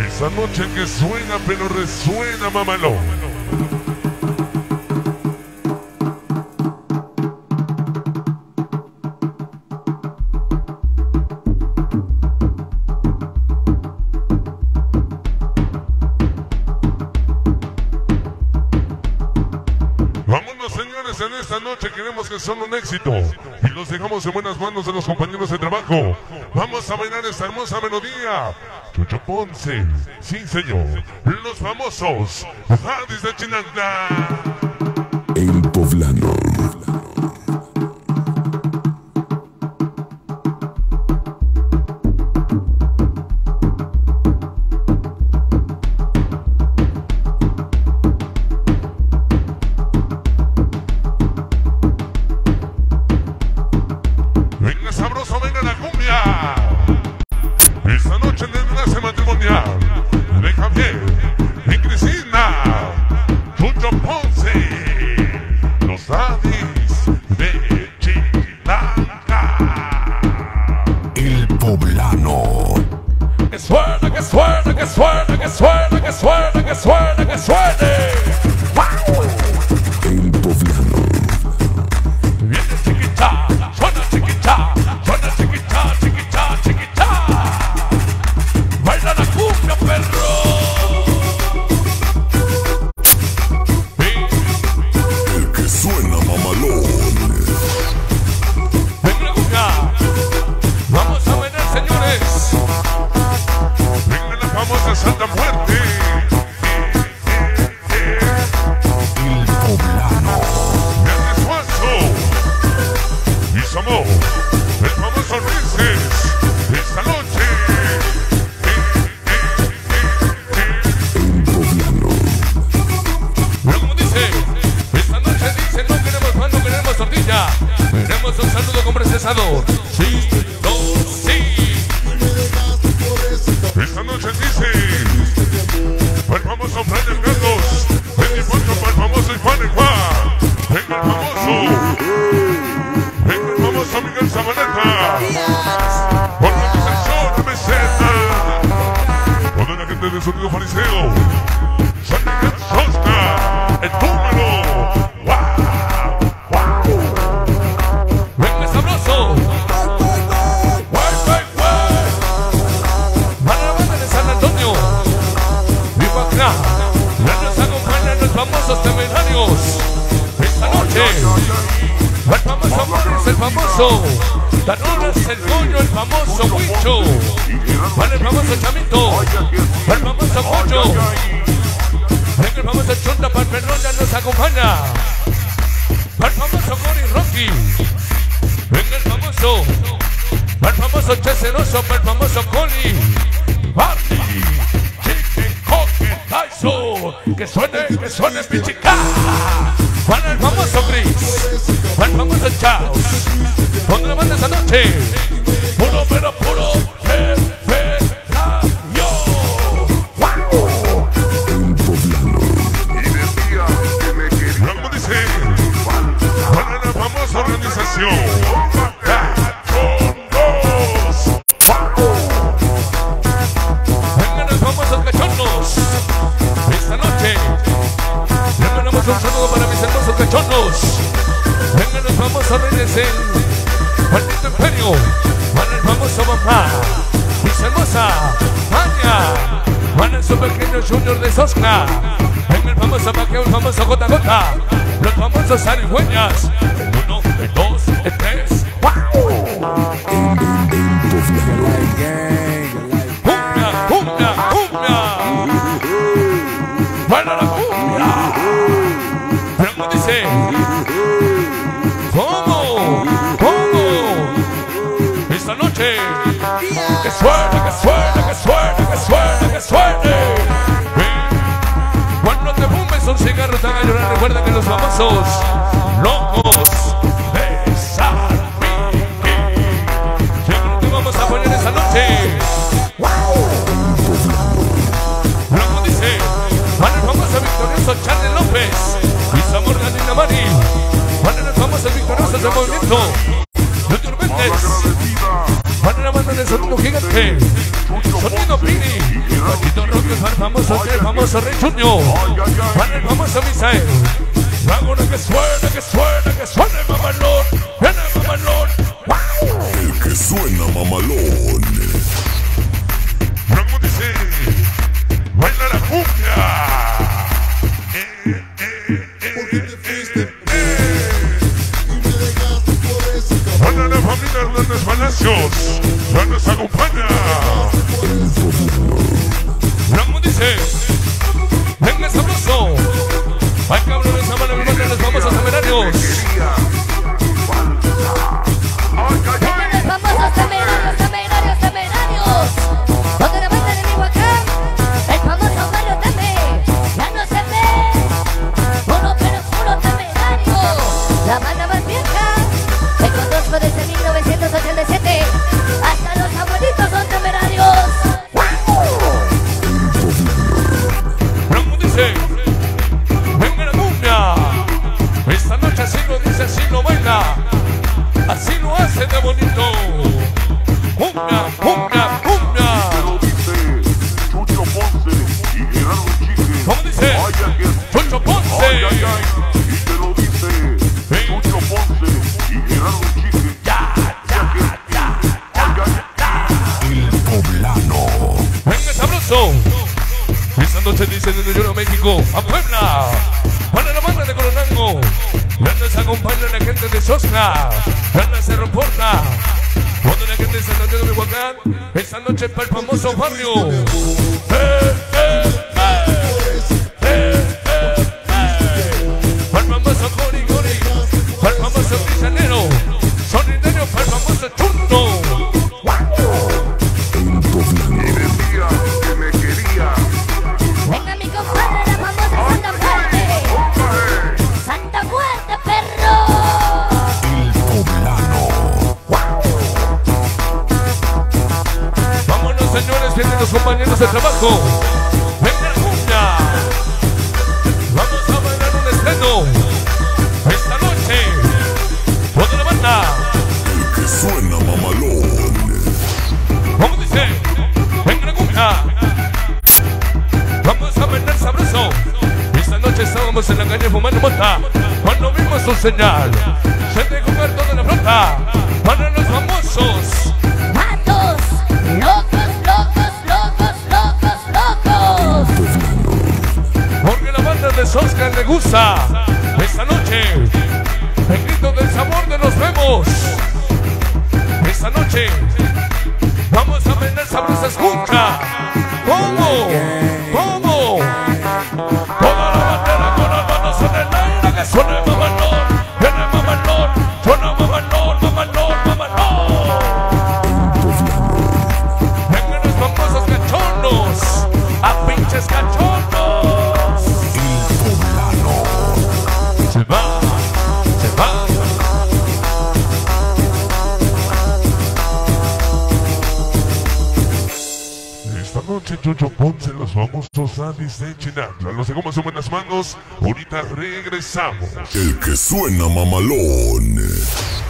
Esa noche que suena pero resuena, mamalón. Vámonos, señores, en esta noche queremos que son un éxito y los dejamos en buenas manos de los compañeros de trabajo. Vamos a bailar esta hermosa melodía. Chucho Ponce, sí señor, los famosos Hadis de Chinantla. El Poblano. Venga sabroso, venga la cumbia. Esta noche en el enlace matrimonial de Javier y Cristina, Chucho Ponce, los Hadis de Chinantla. El Poblano. Que suene, que suene, que suene, que suene, que suene, que suene, que suene. ¡Wow! El Poblano. Viene chiquita, suena chiquita, suena chiquita, chiquita, chiquita. Baila la cumbia, perro. El que suena mamalón. Venga la cumbia. Vamos a bailar, señores. Venga la famosa Santa Muerte. El Poblano. Viene Suazo. Y Amor. El famoso Rices. Esta noche. El Poblano. Pero como dice, esta noche dice no queremos pan, no queremos tortilla. Queremos un saludo con procesador. Sí, no, sí. Esta noche dice el famoso Fran del Gatos, el difunto para el famoso Juan el Juan. Venga el famoso Miguel Zabaleta. Organización Meseta. Toda la gente de Sonido Fariseo. San Miguel Sosca. El número. ¡Wow! ¡Wow! Venga sabroso. ¡Guay, guay, guay! Para la banda de San Antonio. Vivo acá. Ya nos acompañan los famosos temerarios. Esta noche. El famoso Amor es el famoso. Danona es el Goyo, el famoso Huicho. Para el famoso Chamito. El famoso Pollo. Venga el famoso Chunta, para el Perrón ya nos acompaña. Para el famoso Cory Rocky. Venga el famoso Checeroso, para el famoso Coli. Barney, Chique, Coque, Tyson. Que suene pichica. Para el famoso Chris. Para el famoso Chaos. Donde la banda esta noche. Puro, pero puro. El Poblano. Luego dice, para la famosa organización Cachondos. Vengan los famosos cachondos. Esta noche le mandamos un saludo para mis hermosos cachondos. Vengan los famosos reyes del maldito imperio. Para el famoso mamá, mis hermosa Maña. Para el super pequeño Junior de Sosca. Venga el famoso Paqueo, el famoso JJ. Los famosos zarigüeñas. El 1, el 2, el 3. ¡Wow! El Poblano. ¡Cumbia, cumbia, cumbia! ¡Para la cumbia! Pero como dice, ¿cómo? ¿Cómo? Esta noche, que suene, que suene, que suene, que suene, que suene. Cuando te fumes un cigarro te haga llorar, recuerda que los famosos locos de San Miguel siempre te vamos a poner esta noche. Pero como dice, para el famoso victorioso Charlie López y su amor Ganina Mari. Para los famosos victoriosos del movimiento Junior Méndez. Para la banda de Sonido Gigante, Sonido Pini, Paquito Roque para el famoso Rey Junior. Para el famoso Misael. Vámonos que suena, que suena, que suena el mamalón. Viene el mamalón. ¡Wow! El que suena mamalón. Rango dice, baila la cumbia. Porque te fuiste y me dejaste por ese cabrón. Hola la familia Hernández Palacios, ya nos acompaña. Rango dice, venga sabroso. Ay cabrones, aman a mi los famosos temerarios. Vengan los famosos temerarios, temerarios, temerarios. Donde la banda de Vivo acá, el famoso Mario Teme, ya no se ve. Uno pero puro temerario. La banda más vieja, que conozco desde 1987. Hasta los abuelitos son temerarios. Rango dice, venga la cumbia. Esta noche así lo dice, así lo baila. Así lo hace de bonito. Cumbia, cumbia, cumbia. Te lo dice Chucho Ponce y Gerardo Xique. ¿Cómo dice? Chucho Ponce. Ay, ay, ay. Y te lo dice Chucho Ponce y Gerardo Xique. Ya. El Poblano. Venga sabroso. Esta noche dice desde Yuno, México, a Puebla. Para la banda de Coronango. Ya nos acompaña la gente de Sosna. Ya nos se reporta. Cuando la gente se nos dio de Michoacán. Esta noche para el famoso barrio. Para el famoso Gori Gori. Para el famoso Cristianero. Sonido para el famoso Churro. El Poblano. Y decía que me quería. Venga mi compadre, la famosa Santa Muerte. Santa Muerte, perro. El Poblano. Vámonos señores, vienen los compañeros de trabajo. Venga la cumbia. Vamos a bailar un estreno. Esta noche. Toda la banda. El que suena mamalón. ¿Cómo dice? Venga la cumbia. Vamos a bailar sabroso. Esta noche estábamos en la calle fumando mota. Cuando vimos su señal, se dejó ver toda la flota. Para los famosos. Matos, locos, locos, locos, locos, locos. Porque la banda de Sosca le gusta. Esta noche, el grito del sabor de los vemos. Esta noche, vamos a bailar sabrosa, escucha. ¿Cómo? ¿Cómo? Toda la bandera con las manos en el aire, que suena el mamalón. Viene el mamalón, suena mamalón, mamalón, mamalón. Vengan los famosos cachonos, a pinches cachonos. El Poblano. Se va, se va. Esta noche Chucho Ponce, los famosos Anis de Chinantla. Los dejamos en buenas manos. Ahorita regresamos. El que suena mamalón.